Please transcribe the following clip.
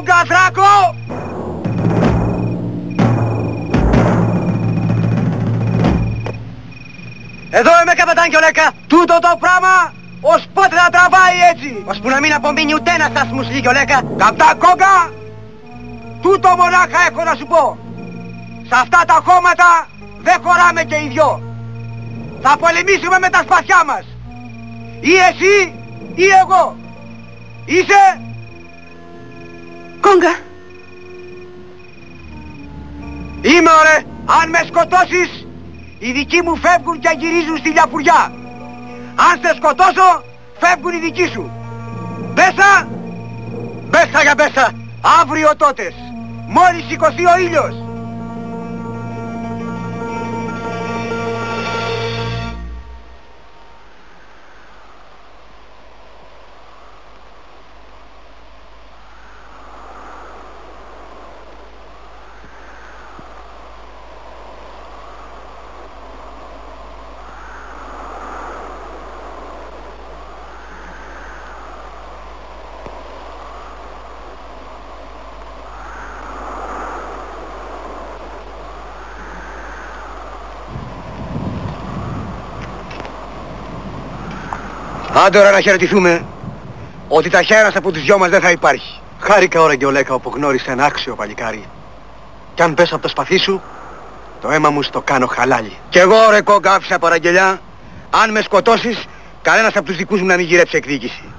Κόγκα, Θράκο! Εδώ είμαι, καπετάν Κιολέκα. Τούτο το πράγμα, ως πότε θα τραβάει έτσι? Ώσπου να μην απομείνει ούτε ένας σταθμούς, Κιολέκα. Καπετάν Κόγκα, τούτο μονάχα έχω να σου πω. Σε αυτά τα χώματα δεν χωράμε και οι δυο. Θα πολεμήσουμε με τα σπαθιά μας. Ή εσύ ή εγώ. Είσαι? Κόγκα. Είμαι, ωραία. Αν με σκοτώσεις, οι δικοί μου φεύγουν και γυρίζουν στη Λιαφουριά. Αν σε σκοτώσω, φεύγουν οι δικοί σου. Μπέσα! Μπέσα για μπέσα. Αύριο τότες. Μόλις σηκωθεί ο ήλιος. Άντε ώρα να χαιρετηθούμε, ότι ταχαία ένας από τους δυο μας δεν θα υπάρχει. Χάρηκα, ώρα Γκιολέκα, όπου γνώρισε ένα άξιο παλικάρι. Κι αν πέσω από το σπαθί σου, το αίμα μου στο κάνω χαλάλι. Κι εγώ, ρε Κόγκα, άφησα παραγγελιά. Αν με σκοτώσεις, κανένας από τους δικούς μου να μην γυρέψει εκδίκηση.